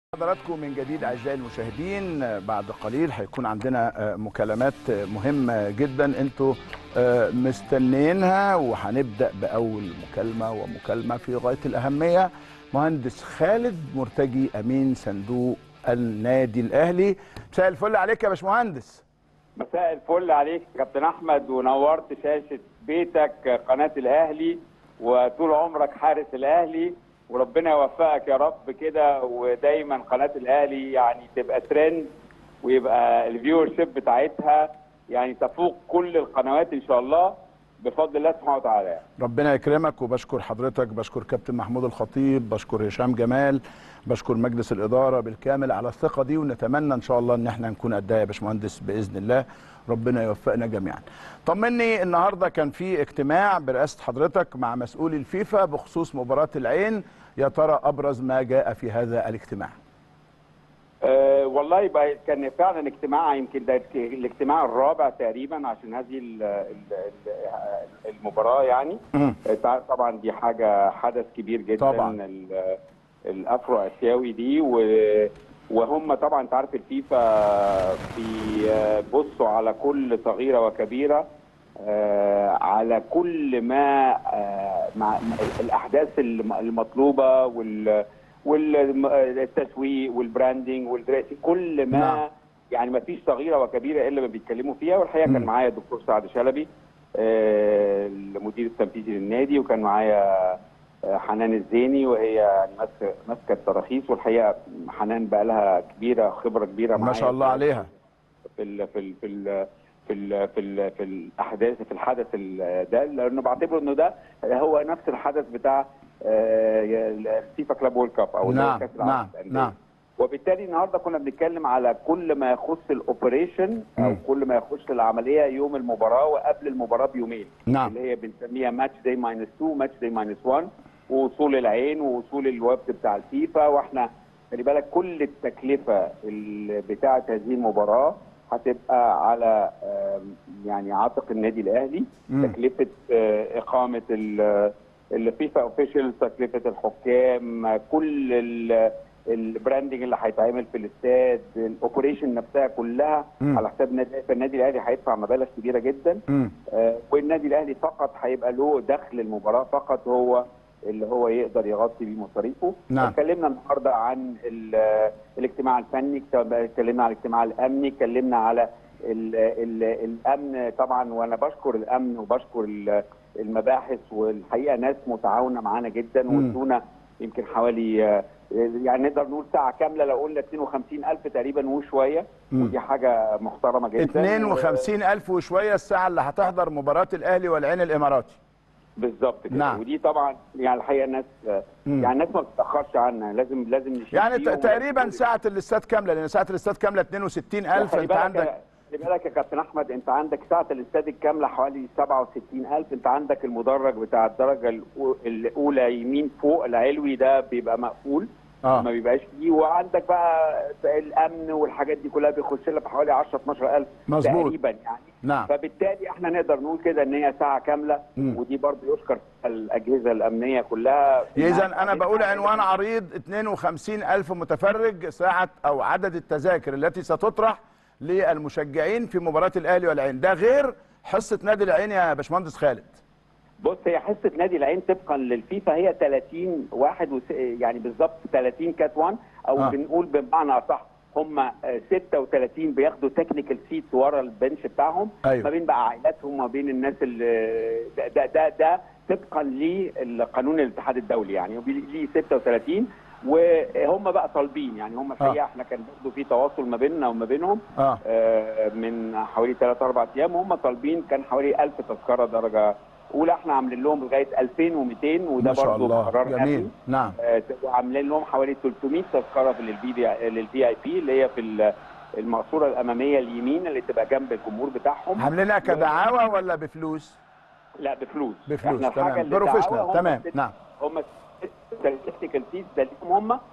حضراتكم من جديد اعزائي المشاهدين. بعد قليل هيكون عندنا مكالمات مهمه جدا انتوا مستنيينها، وهنبدا باول مكالمه ومكالمه في غايه الاهميه. مهندس خالد مرتجي امين صندوق النادي الاهلي. مساء الفل عليك يا باشمهندس. مساء الفل عليك يا كابتن احمد، ونورت شاشه بيتك قناه الاهلي، وطول عمرك حارس الاهلي، وربنا يوفقك يا رب كده، ودايما قناه الاهلي يعني تبقى ترند، ويبقى الفيور شيب بتاعتها يعني تفوق كل القنوات ان شاء الله بفضل الله سبحانه وتعالى. ربنا يكرمك، وبشكر حضرتك، بشكر كابتن محمود الخطيب، بشكر هشام جمال، بشكر مجلس الاداره بالكامل على الثقه دي، ونتمنى ان شاء الله ان احنا نكون قدها يا باشمهندس باذن الله. ربنا يوفقنا جميعا. طمني، النهارده كان في اجتماع برئاسه حضرتك مع مسؤولي الفيفا بخصوص مباراه العين، يا ترى ابرز ما جاء في هذا الاجتماع؟ والله يبقى كان فعلا اجتماع، يمكن ده الاجتماع الرابع تقريبا عشان هذه المباراه يعني. طبعا دي حدث كبير جدا طبعا. الافرو اسيوي دي، وهم طبعا انت عارف الفيفا بيبصوا على كل صغيره وكبيره، على كل ما مع الاحداث المطلوبه والتسويق والبراندنج والدراسي، كل ما يعني ما فيش صغيره وكبيره الا ما بيتكلموا فيها. والحقيقه كان معايا الدكتور سعد شلبي المدير التنفيذي للنادي، وكان معايا حنان الزيني وهي يعني ماسكه التراخيص. والحقيقه حنان بقى لها خبره كبيره معايا ما شاء الله عليها في الاحداث، في الحدث ده، لانه بعتبره انه ده هو نفس الحدث بتاع الفيفا كلاب وورلد كاب او كاس العالم للانديه. نعم. وبالتالي النهارده كنا بنتكلم على كل ما يخص الاوبريشن او كل ما يخص العمليه يوم المباراه وقبل المباراه بيومين، اللي هي بنسميها ماتش داي ماينس 2 ماتش داي ماينس 1، ووصول العين ووصول الوفد بتاع الفيفا. واحنا خلي بالك كل التكلفه بتاعه هذه المباراه هتبقى على يعني عاتق النادي الاهلي. تكلفه اقامه الفيفا اوفيشال، تكلفه الحكام، كل البراندنج اللي هيتعمل في الاستاد، الاوبريشن نفسها كلها على حساب النادي الاهلي هيدفع مبالغ كبيره جدا. والنادي الاهلي فقط هيبقى له دخل المباراه فقط، هو اللي هو يقدر يغطي بيه مصاريفه. اتكلمنا النهارده عن الاجتماع الفني، اتكلمنا عن الاجتماع الامني، اتكلمنا على الامن طبعا، وانا بشكر الامن وبشكر المباحث، والحقيقه ناس متعاونه معانا جدا، وادونا يمكن حوالي يعني نقدر نقول ساعه كامله، لو قلنا 52,000 تقريبا وشويه، ودي حاجه محترمه جدا. 52,000 وشويه الساعه اللي هتحضر مباراه الاهلي والعين الاماراتي. بالظبط كده. ودي طبعا يعني الحقيقه الناس يعني الناس ما بتتاخرش عنها، لازم نشوف يعني تقريبا ساعه الاستاد كامله، لان ساعه الاستاد كامله 62,000. انت عندك خلي بالك يا كابتن احمد، انت عندك ساعه الاستاد الكامله حوالي 67,000. انت عندك المدرج بتاع الدرجه الاولى يمين فوق العلوي ده بيبقى مقفول، ما بيبقاش فيه، وعندك بقى الامن والحاجات دي كلها بيخش لها في حوالي 10-12,000 تقريبا يعني. فبالتالي احنا نقدر نقول كده ان هي ساعه كامله، ودي برضه يشكر الاجهزه الامنيه كلها. اذا انا بقول عنوان عريض: 52,000 متفرج، ساعه او عدد التذاكر التي ستطرح للمشجعين في مباراه الاهلي والعين، ده غير حصه نادي العين يا باشمهندس خالد. بص، هي حصه نادي العين طبقا للفيفا هي 30 واحد يعني بالظبط 30 كات 1، او بنقول بمعنى اصح هم 36 بياخدوا تكنيكال سيتس ورا البنش بتاعهم. أيوة. ما بين بقى عائلاتهم، ما بين الناس اللي ده طبقا لقانون الاتحاد الدولي يعني، ليه 36 وهم بقى طالبين يعني. هم الحقيقه احنا كان برضه في تواصل ما بيننا وما بينهم من حوالي 3-4 ايام، هم طالبين كان حوالي 1000 تذكره درجه اولى. احنا عاملين لهم لغايه 2200، وده برضه قرار جميل. نعم. وعاملين لهم حوالي 300 تذكره للفي اي بي اللي هي في المقصوره الاماميه اليمين اللي تبقى جنب الجمهور بتاعهم. عاملينها كدعاوه ولا بفلوس؟ لا، بفلوس. احنا الحاجه اللي بروفيشنال. تمام. نعم. هم التكنيكال فيس ده ليهم هم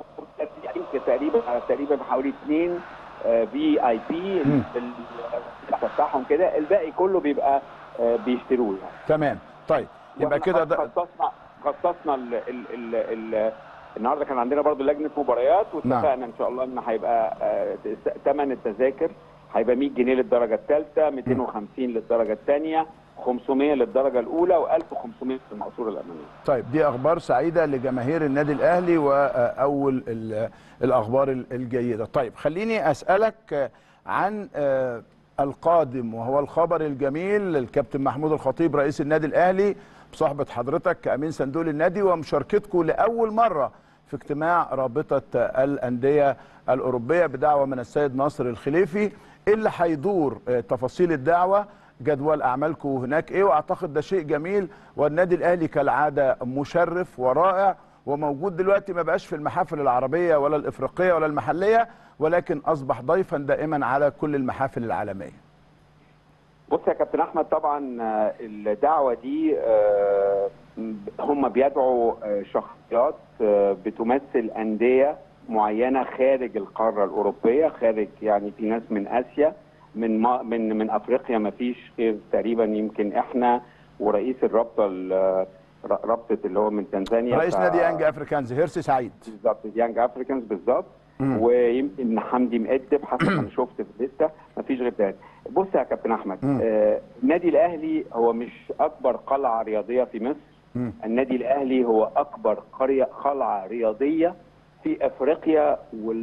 تقريبا حوالي 2 في اي بي بتاعهم كده، الباقي كله بيبقى بيشتروه يعني. تمام. طيب يبقى كده خصصنا النهارده كان عندنا برضو لجنه مباريات، واتفقنا ان شاء الله ان هيبقى ثمن التذاكر هيبقى 100 جنيه للدرجه الثالثه، 250 للدرجه الثانيه، 500 للدرجه الاولى، و1500 في المقصوره الاماميه. طيب دي اخبار سعيده لجماهير النادي الاهلي واول الاخبار الجيده. طيب خليني اسالك عن القادم، وهو الخبر الجميل. الكابتن محمود الخطيب رئيس النادي الاهلي بصحبه حضرتك كامين صندوق النادي ومشاركتكم لاول مره في اجتماع رابطه الانديه الاوروبيه بدعوه من السيد ناصر الخليفي. ايه اللي هيدور تفاصيل الدعوه، جدول اعمالكم هناك ايه؟ واعتقد ده شيء جميل، والنادي الاهلي كالعاده مشرف ورائع وموجود دلوقتي، ما بقاش في المحافل العربيه ولا الافريقيه ولا المحليه، ولكن اصبح ضيفا دائما على كل المحافل العالميه. بص يا كابتن احمد، طبعا الدعوه دي هم بيدعوا شخصيات بتمثل انديه معينه خارج القاره الاوروبيه، خارج يعني في ناس من اسيا، من افريقيا ما فيش غير تقريبا يمكن احنا ورئيس الرابطه رابطه اللي هو من تنزانيا، رئيس نادي يانج افريكانز هيرسي سعيد. بالظبط، يانج افريكانز بالظبط. ويمكن حمدي مقدم حسب ما شفت في الليسته، ما فيش غير ده. بص يا كابتن احمد، النادي الاهلي هو مش اكبر قلعه رياضيه في مصر. النادي الاهلي هو اكبر قلعه رياضيه في افريقيا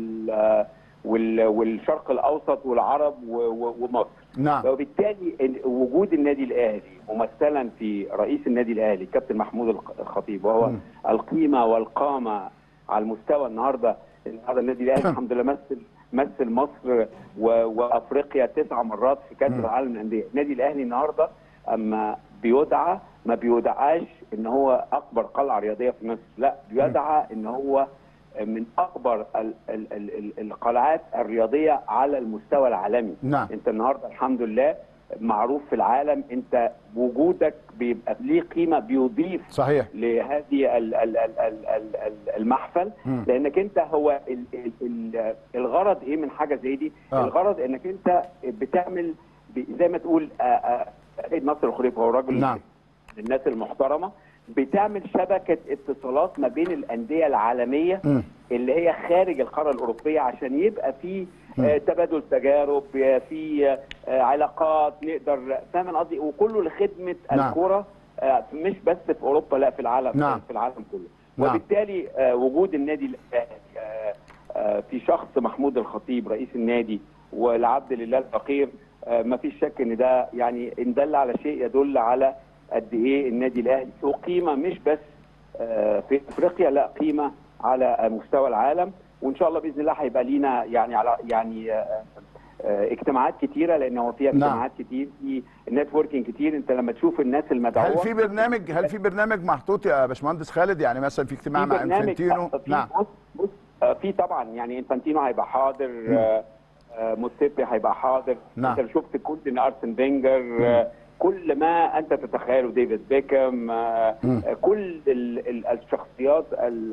والشرق الاوسط والعرب ومصر. نعم. وبالتالي وجود النادي الاهلي ممثلا في رئيس النادي الاهلي كابتن محمود الخطيب، وهو القيمه والقامه على المستوى. النهارده النادي الاهلي الحمد لله مثل مصر وافريقيا 9 مرات في كاس العالم للانديه. النادي الاهلي النهارده اما بيدعى ما بيدعاش ان هو اكبر قلعه رياضيه في مصر، لا، بيدعى ان هو من اكبر القلعات الرياضيه على المستوى العالمي. نعم. انت النهارده الحمد لله معروف في العالم، انت وجودك بيبقى ليه قيمه، بيضيف صحيح لهذه المحفل. لانك انت هو الغرض ايه من حاجه زي دي؟ الغرض انك انت بتعمل زي ما تقول سيد ناصر الخليفي هو راجل نعم الناس المحترمه، بتعمل شبكه اتصالات ما بين الانديه العالميه اللي هي خارج القاره الاوروبيه، عشان يبقى في تبادل تجارب، في علاقات نقدر، فاهم قصدي؟ وكله لخدمه الكره، مش بس في اوروبا، لا، في العالم. نعم. في العالم كله. وبالتالي وجود النادي في شخص محمود الخطيب رئيس النادي والعبد لله الفقير، ما فيش شك ان ده يعني ان دل على شيء يدل على قد ايه النادي الاهلي له قيمه، مش بس في افريقيا، لا، قيمه على مستوى العالم. وان شاء الله باذن الله هيبقى لينا يعني اجتماعات كتيره، لان هو فيها اجتماعات كتير، في نتوركينج كتير. انت لما تشوف الناس المدعوه، هل في برنامج محطوط يا باشمهندس خالد؟ يعني مثلا في اجتماع مع انفانتينو؟ نعم. بص في طبعا يعني انفانتينو هيبقى حاضر، موتسيبي هيبقى حاضر. نعم. انت شفت كل ارسن فينجر، كل ما انت تتخيله، ديفيد بيكهام، كل الشخصيات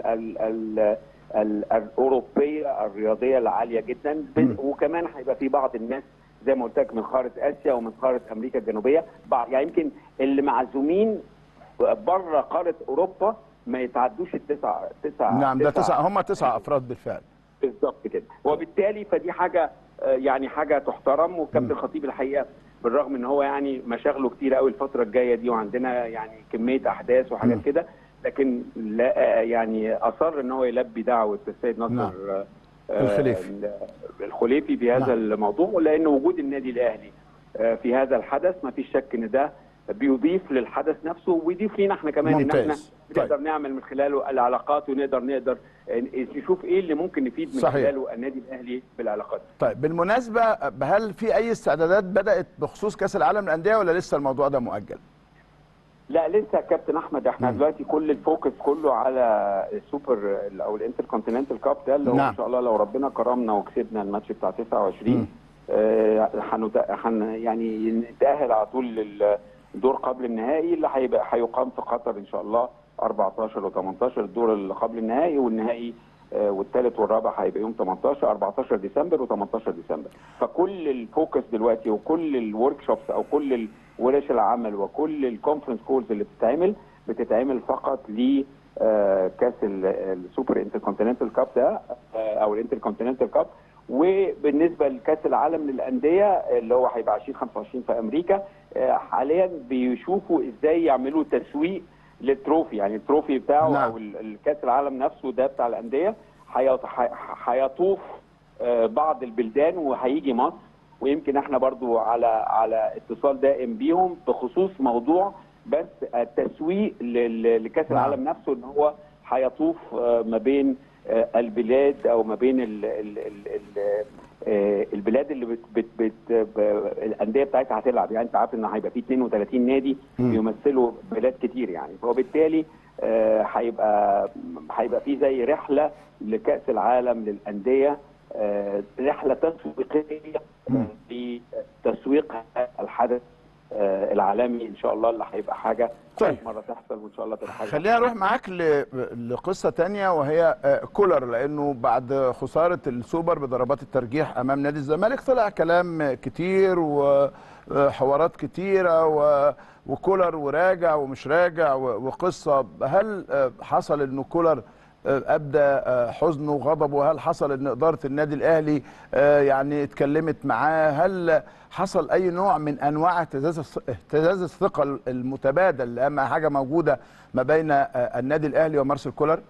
الأوروبية الرياضية العالية جدا. وكمان هيبقى في بعض الناس زي ما قلت لك من قارة آسيا ومن قارة أمريكا الجنوبية، يعني يمكن اللي معزومين بره قارة أوروبا ما يتعدوش التسعة. نعم، ده هم 9 أفراد بالفعل. بالظبط كده. وبالتالي فدي حاجة يعني حاجة تحترم. والكابتن الخطيب الحقيقة بالرغم ان هو يعني مشاغله كتير قوي الفترة الجاية دي، وعندنا يعني كمية أحداث وحاجات كده، لكن لا يعني أصر ان هو يلبي دعوة السيد ناصر الخليفي في هذا الموضوع. ولأن وجود النادي الأهلي في هذا الحدث ما فيش شك ان ده بيضيف للحدث نفسه، ويضيف لينا احنا كمان. ممتاز. ان احنا نقدر نعمل من خلاله العلاقات، ونقدر نشوف ايه اللي ممكن نفيد من خلاله النادي الاهلي بالعلاقات. طيب بالمناسبه، هل في اي استعدادات بدات بخصوص كاس العالم للانديه ولا لسه الموضوع ده مؤجل؟ لا لسه يا كابتن احمد، احنا دلوقتي كل الفوكس كله على السوبر او الانتر كونتيننتال كاب ده، اللي هو ان شاء الله لو ربنا كرمنا وكسبنا الماتش بتاع 29 يعني نتاهل على طول للدور قبل النهائي، اللي هيقام في قطر ان شاء الله 14 و18. الدور اللي قبل النهائي والنهائي والثالث والرابع هيبقى يوم 14 ديسمبر و18 ديسمبر. فكل الفوكس دلوقتي وكل الورك شوبس او كل ورش العمل وكل الكونفرنس كولز اللي بتتعمل فقط ل كاس السوبر انتركونتيننتال كاب ده او الانتركونتيننتال كاب. وبالنسبه لكاس العالم للانديه اللي هو هيبقى 2025 في امريكا، حاليا بيشوفوا ازاي يعملوا تسويق للتروفي، يعني التروفي بتاعه نعم. او الكاس العالم نفسه ده بتاع الانديه هيطوف بعض البلدان وهيجي مصر، ويمكن احنا برضو على اتصال دائم بيهم بخصوص موضوع بس التسويق لكاس العالم نفسه، ان هو هيطوف ما بين البلاد او ما بين البلاد اللي الانديه بتاعتها هتلعب. يعني انت عارف ان هيبقى في 32 نادي بيمثلوا بلاد كتير يعني، فبالتالي هيبقى في زي رحله لكاس العالم للانديه، رحله تسويقيه لتسويق الحدث العالمي ان شاء الله، اللي هيبقى حاجه طيب مره تحصل وان شاء الله تبقى حاجه. خلينا نروح معاك لقصه ثانيه وهي كولر، لانه بعد خساره السوبر بضربات الترجيح امام نادي الزمالك طلع كلام كتير وحوارات كتيره وكولر وراجع ومش راجع وقصه. هل حصل انه كولر ابدى حزنه وغضبه؟ هل حصل ان اداره النادي الاهلي يعني اتكلمت معاه؟ هل حصل اي نوع من انواع اهتزاز الثقه المتبادل لأما حاجه موجوده ما بين النادي الاهلي ومارسيل كولر؟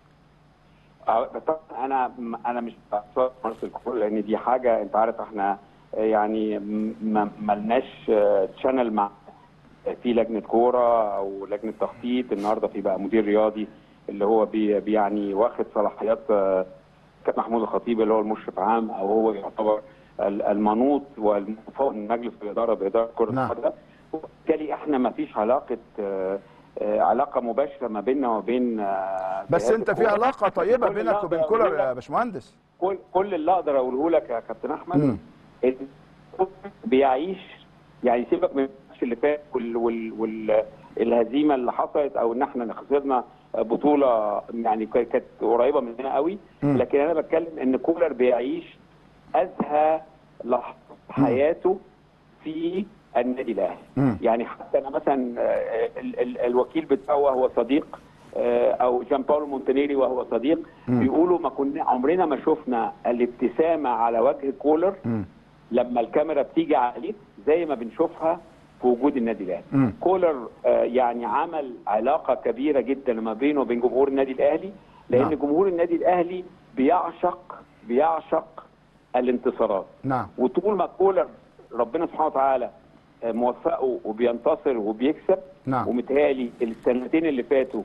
طبعا انا مش بتاع مارسيل كولر، لان دي حاجه انت عارف احنا يعني ما لناش تشانل مع في لجنه كوره او لجنه تخطيط. النهارده في بقى مدير رياضي اللي هو يعني واخد صلاحيات كابتن محمود الخطيب اللي هو المشرف عام، او هو يعتبر المنوط والمفوض من مجلس الاداره باداره كره القدم. وبالتالي احنا ما فيش علاقه مباشره ما بيننا وما بين بس انت في علاقه طيبه بينك وبين كولر يا باشمهندس. كل اللي اقدر اقوله لك يا كابتن احمد بيعيش، يعني سيبك من الماتش اللي فات والهزيمه اللي حصلت او ان احنا خسرنا بطوله يعني كانت قريبه مننا قوي، لكن انا بتكلم ان كولر بيعيش ازهى لحظه حياته في النادي الاهلي. يعني حتى انا مثلا الوكيل بتاعه وهو صديق، او جان باولو مونتانيري وهو صديق، بيقولوا ما كنا عمرنا ما شفنا الابتسامه على وجه كولر لما الكاميرا بتيجي عليه زي ما بنشوفها في وجود النادي الاهلي. كولر يعني عمل علاقه كبيره جدا ما بينه وبين جمهور النادي الاهلي، لان جمهور النادي الاهلي بيعشق الانتصارات. وطول ما كولر ربنا سبحانه وتعالى موفقه وبينتصر وبيكسب، ومتهيألي السنتين اللي فاتوا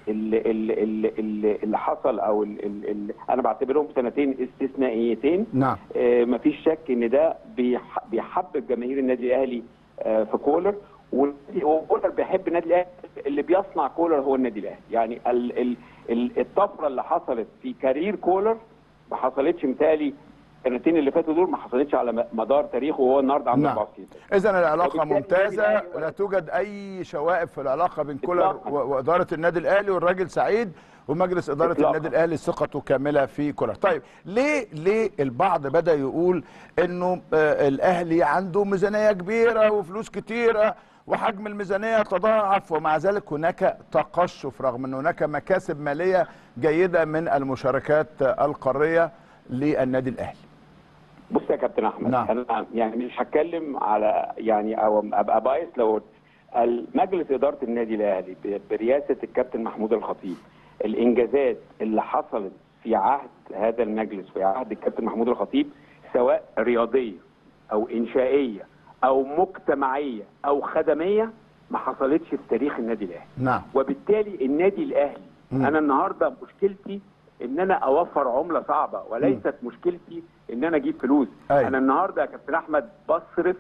اللي حصل او انا بعتبرهم سنتين استثنائيتين، مفيش شك ان ده بيحبب جماهير النادي الاهلي في كولر، وكولر بيحب النادي الاهلي. اللي بيصنع كولر هو النادي الاهلي. يعني الطفره اللي حصلت في كارير كولر ما حصلتش متهيألي السنتين اللي فاتوا دول، ما حصلتش على مدار تاريخه، وهو النهارده عنده 64 سنه. اذا العلاقه ممتازه، لا توجد اي شوائب في العلاقه بين كولر واداره النادي الاهلي، والراجل سعيد ومجلس اداره النادي الاهلي ثقته كامله في كولر. طيب ليه البعض بدا يقول انه الاهلي عنده ميزانيه كبيره وفلوس كتيره وحجم الميزانيه تضاعف، ومع ذلك هناك تقشف رغم ان هناك مكاسب ماليه جيده من المشاركات القاريه للنادي الاهلي؟ بص يا كابتن احمد، انا يعني مش هتكلم على يعني او ابقى بايس لو مجلس اداره النادي الاهلي برئاسه الكابتن محمود الخطيب، الانجازات اللي حصلت في عهد هذا المجلس في عهد الكابتن محمود الخطيب، سواء رياضيه او انشائيه او مجتمعيه او خدميه، ما حصلتش في تاريخ النادي الاهلي. وبالتالي النادي الاهلي انا النهارده مشكلتي ان انا اوفر عمله صعبه، وليست مشكلتي ان انا اجيب فلوس. انا النهارده يا كابتن احمد بصرف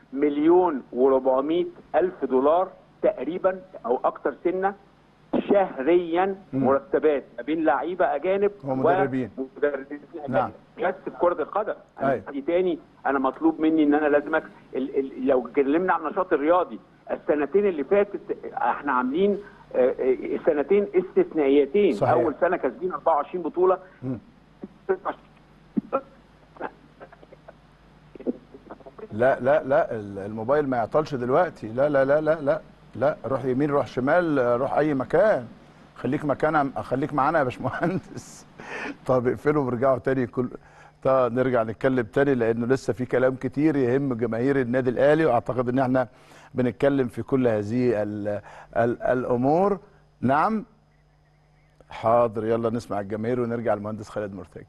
1,400,000 دولار تقريبا او اكتر سنه شهريا مرتبات ما بين لعيبه اجانب ومدربين اجانب. بس في كره القدم دي تاني انا مطلوب مني ان انا لازم لو اتكلمنا عن النشاط الرياضي السنتين اللي فاتت احنا عاملين سنتين استثنائيتين. صحيح. اول سنه كاسبين 24 بطوله. لا لا لا الموبايل ما يعطلش دلوقتي. لا لا لا لا لا لا، روح يمين روح شمال روح اي مكان. خليك مكانها، خليك معانا يا باشمهندس. طب اقفلوا ورجعوا تاني طب نرجع نتكلم تاني، لانه لسه في كلام كتير يهم جماهير النادي الاهلي، واعتقد ان احنا بنتكلم في كل هذه الامور. نعم حاضر، يلا نسمع الجماهير ونرجع للمهندس خالد مرتجي.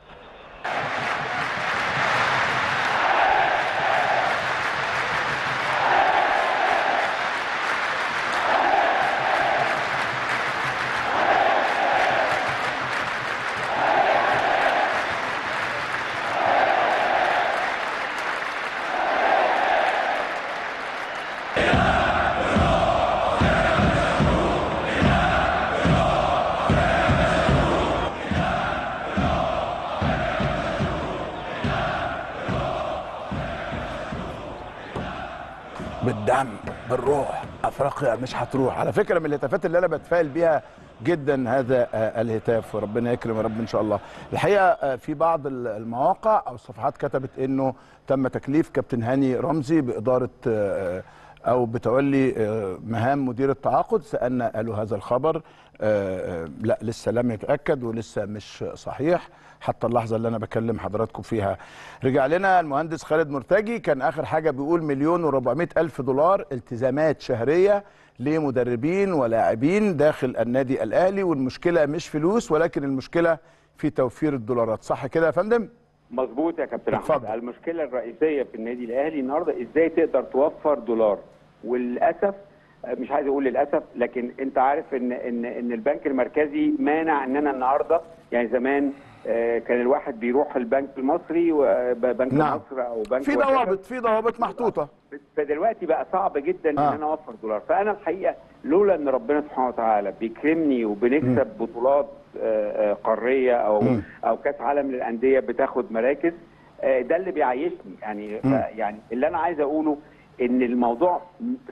بالدم بالروح، افريقيا مش هتروح. على فكره من الهتافات اللي انا بتفائل بيها جدا هذا الهتاف، وربنا يكرم يا رب ان شاء الله. الحقيقه في بعض المواقع او الصفحات كتبت انه تم تكليف كابتن هاني رمزي باداره او بتولي مهام مدير التعاقد. سالنا قالوا هذا الخبر لا لسه لم يتاكد ولسه مش صحيح حتى اللحظه اللي انا بكلم حضراتكم فيها. رجع لنا المهندس خالد مرتجي، كان اخر حاجه بيقول $1,400,000 التزامات شهريه لمدربين ولاعبين داخل النادي الاهلي، والمشكله مش فلوس ولكن المشكله في توفير الدولارات. صح كده يا فندم؟ مظبوط يا كابتن احمد. المشكله الرئيسيه في النادي الاهلي النهارده ازاي تقدر توفر دولار، وللاسف مش عايز اقول للاسف، لكن انت عارف ان البنك المركزي مانع اننا النهارده، يعني زمان كان الواحد بيروح البنك المصري وبنك مصر او بنك في ضوابط محطوطه، فدلوقتي بقى صعب جدا ان انا اوفر دولار. فانا الحقيقه لولا ان ربنا سبحانه وتعالى بيكرمني وبنكسب بطولات قاريه او كاس عالم للانديه بتاخد مراكز، ده اللي بيعيشني يعني اللي انا عايز اقوله ان الموضوع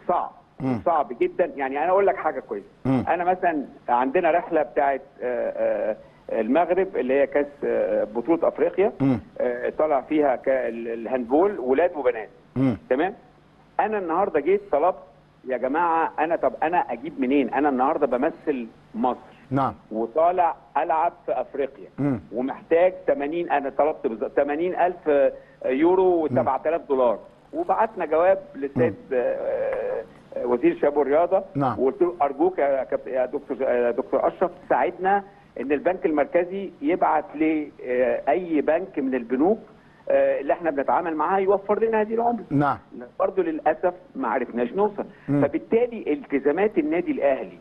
صعب جدا. يعني انا اقول لك حاجه كويسه، انا مثلا عندنا رحله بتاعت المغرب اللي هي كاس بطوله افريقيا، طلع فيها الهاندبول ولاد وبنات، تمام. انا النهارده جيت طلبت يا جماعه طب انا اجيب منين؟ انا النهارده بمثل مصر، نعم، وطالع العب في افريقيا، ومحتاج 80، انا طلبت بالظبط 80,000 يورو و7,000 $، وبعتنا جواب للسيد وزير الشباب والرياضه، نعم، وقلت له ارجوك يا دكتور اشرف ساعدنا ان البنك المركزي يبعت لاي بنك من البنوك اللي احنا بنتعامل معاها يوفر لنا هذه العمله. نعم. برضه للاسف ما عرفناش نوصل. فبالتالي التزامات النادي الاهلي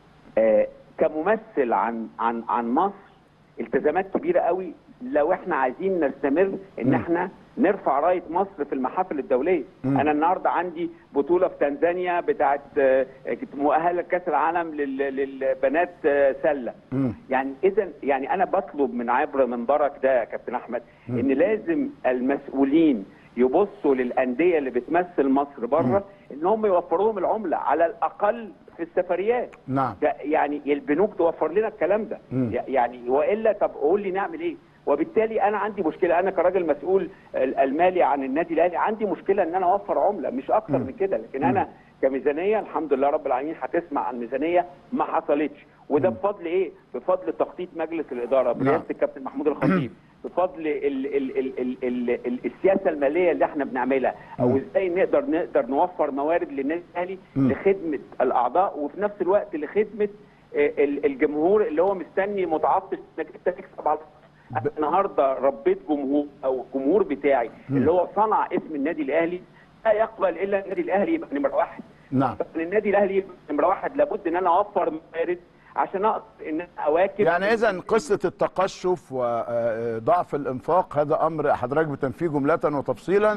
كممثل عن مصر التزامات كبيره قوي لو احنا عايزين نستمر ان احنا نرفع رايه مصر في المحافل الدوليه. انا النهارده عندي بطوله في تنزانيا بتاعت مؤهله لكاس العالم للبنات سله. يعني اذا يعني انا بطلب من عبر منبرك ده يا كابتن احمد ان لازم المسؤولين يبصوا للانديه اللي بتمثل مصر بره ان هم يوفروا لهم العمله على الاقل في السفريات. نعم. يعني البنوك توفر لنا الكلام ده. يعني والا طب قول لي نعمل ايه؟ وبالتالي انا عندي مشكله، انا كراجل مسؤول المالي عن النادي الاهلي عندي مشكله ان انا اوفر عمله مش اكتر من كده. لكن انا كميزانيه الحمد لله رب العالمين هتسمع عن ميزانيه ما حصلتش، وده بفضل ايه؟ بفضل تخطيط مجلس الاداره برئاسه الكابتن محمود الخطيب، بفضل السياسه الماليه اللي احنا بنعملها، او ازاي نقدر نوفر موارد للنادي الاهلي لخدمه الاعضاء وفي نفس الوقت لخدمه الجمهور اللي هو مستني متعطش انك انت تكسب على النهارده. ربيت جمهور او الجمهور بتاعي اللي هو صنع اسم النادي الاهلي، لا يقبل الا النادي الاهلي يبقى نمره واحد. نعم. النادي الاهلي يبقى نمره واحد، لابد ان انا اوفر موارد عشان اقدر ان انا اواكب. يعني اذا قصه التقشف وضعف الانفاق هذا امر حضرتك بتنفيه جمله وتفصيلا.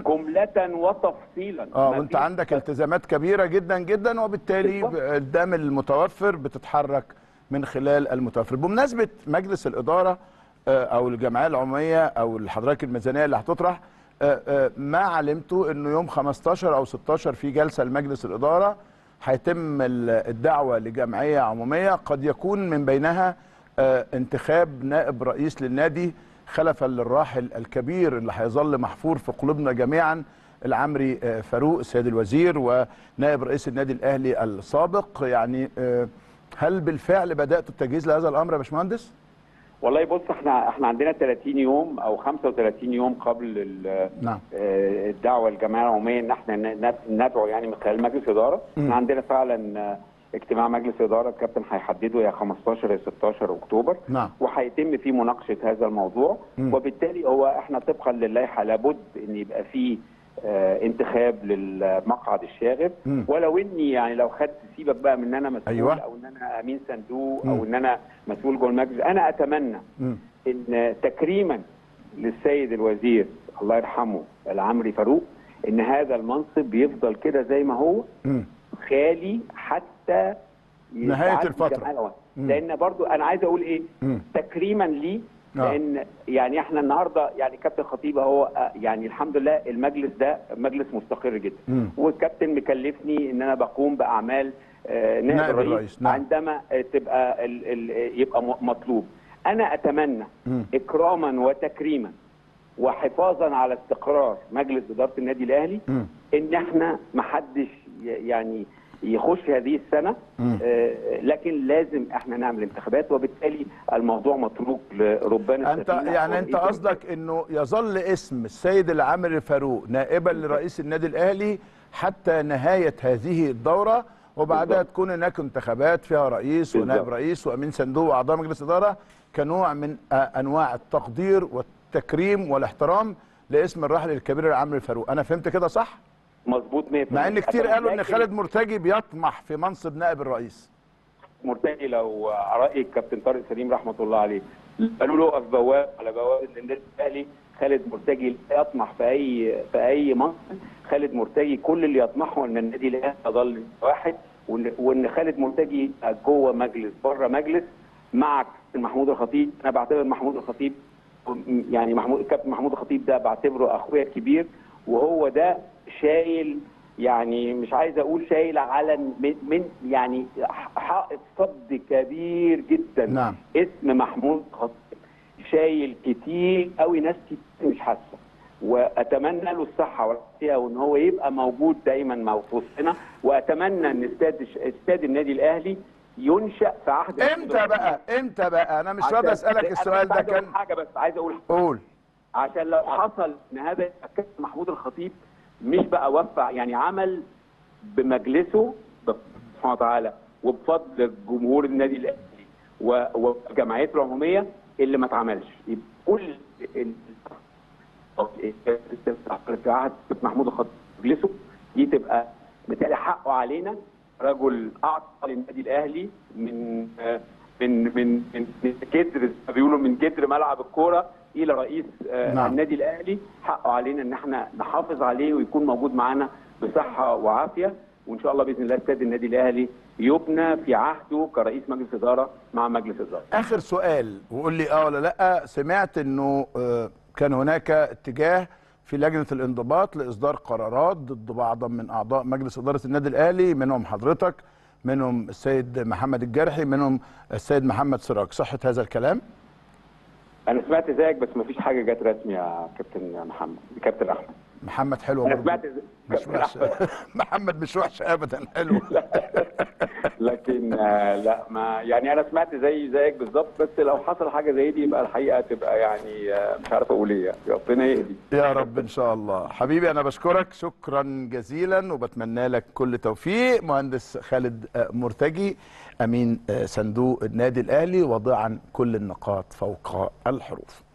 وانت عندك التزامات كبيره جدا جدا، وبالتالي الدعم المتوفر بتتحرك من خلال المتوفر. بمناسبه مجلس الاداره او الجمعيه العموميه او حضرتك الميزانيه اللي هتطرح، ما علمته انه يوم 15 او 16 في جلسه لمجلس الاداره هيتم الدعوه لجمعيه عموميه قد يكون من بينها انتخاب نائب رئيس للنادي خلفا للراحل الكبير اللي هيظل محفور في قلوبنا جميعا العمري فاروق السيد الوزير ونائب رئيس النادي الاهلي السابق. يعني هل بالفعل بداتوا التجهيز لهذا الامر يا باشمهندس؟ والله بص، احنا عندنا 30 يوم او 35 يوم قبل نعم. الدعوه الجمعيه العموميه ان احنا ندعو يعني من خلال مجلس اداره. احنا عندنا فعلا اجتماع مجلس اداره الكابتن هيحدده يا 15 يا 16 اكتوبر. نعم. وهيتم فيه مناقشه هذا الموضوع. وبالتالي هو احنا طبقا للائحه لابد ان يبقى فيه انتخاب للمقعد الشاغر. ولو اني يعني لو خدت سيبك بقى من ان انا مسؤول، أيوة. او ان انا امين صندوق او ان انا مسؤول جوه المجلس، انا اتمنى ان تكريما للسيد الوزير الله يرحمه العمري فاروق ان هذا المنصب يفضل كده زي ما هو خالي حتى نهايه الفتره. لان برضو انا عايز اقول ايه، تكريما ليه، لان يعني احنا النهارده يعني كابتن خطيب هو يعني الحمد لله المجلس ده مجلس مستقر جدا. والكابتن مكلفني ان انا بقوم باعمال نائب الرئيس. نعم. عندما تبقى يبقى مطلوب. انا اتمنى اكراما وتكريما وحفاظا على استقرار مجلس اداره النادي الاهلي ان احنا ما حدش يعني يخش هذه السنه، لكن لازم احنا نعمل انتخابات، وبالتالي الموضوع متروك لربنا. انت قصدك انه يظل اسم السيد العمري فاروق نائبا لرئيس النادي الاهلي حتى نهايه هذه الدوره، وبعدها تكون هناك انتخابات فيها رئيس ونائب رئيس وامين صندوق واعضاء مجلس اداره كنوع من انواع التقدير والتكريم والاحترام لاسم الراحل الكبير العمري فاروق. انا فهمت كده صح؟ مظبوط 100%. مع ان كتير قالوا ان خالد مرتجي بيطمح في منصب نائب الرئيس. مرتجي لو راي الكابتن طارق سليم رحمه الله عليه قالوا له اقف بواب على بوابه النادي الاهلي، خالد مرتجي لا يطمح في اي منصب. خالد مرتجي كل اللي يطمحه ان النادي الاهلي يظل واحد، وان خالد مرتجي جوه مجلس بره مجلس مع الكابتن محمود الخطيب. انا بعتبر محمود الخطيب يعني الكابتن محمود الخطيب ده بعتبره اخويا الكبير، وهو ده شايل يعني مش عايز اقول شايل على من يعني حائط صد كبير جدا. نعم. اسم محمود الخطيب شايل كتير قوي، ناس كتير مش حاسه، واتمنى له الصحه والعافيه وان هو يبقى موجود دايما في وسطنا. واتمنى ان استاد النادي الاهلي ينشأ في عهد امتى بقى انا مش راضي اسالك السؤال ده. كان حاجه بس عايز اقول قول، عشان لو حصل ان هذا الكابتن محمود الخطيب مش بقى وفى يعني عمل بمجلسه سبحانه وتعالى وبفضل جمهور النادي الاهلي وجمعيته العموميه اللي ما اتعملش، يبقى كل في عهد محمود الخطيب مجلسه دي تبقى بالتالي حقه علينا. رجل اعطى للنادي الاهلي من جدر زي ما بيقولوا من جدر ملعب الكوره الى رئيس النادي الاهلي. حقه علينا ان احنا نحافظ عليه ويكون موجود معانا بصحه وعافيه، وان شاء الله باذن الله استاد النادي الاهلي يبنى في عهده كرئيس مجلس اداره مع مجلس اداره. اخر سؤال وقول لي ولا لا. سمعت انه كان هناك اتجاه في لجنه الانضباط لاصدار قرارات ضد بعض من اعضاء مجلس اداره النادي الاهلي، منهم حضرتك، منهم السيد محمد الجرحي، منهم السيد محمد سراج. صحه هذا الكلام؟ انا سمعت زيك بس ما فيش حاجه جت رسمي يا كابتن محمد. كابتن احمد محمد حلو. انا سمعت مش وحش. محمد مش وحش ابدا، حلو. لكن لا ما يعني انا سمعت زيك بالظبط، بس لو حصل حاجه زي دي يبقى الحقيقه تبقى يعني مش عارف اقول ايه. ربنا يهدي يا رب ان شاء الله. حبيبي انا بشكرك شكرا جزيلا وبتمنى لك كل توفيق. مهندس خالد مرتجي امين صندوق النادي الاهلي، واضعا كل النقاط فوق الحروف.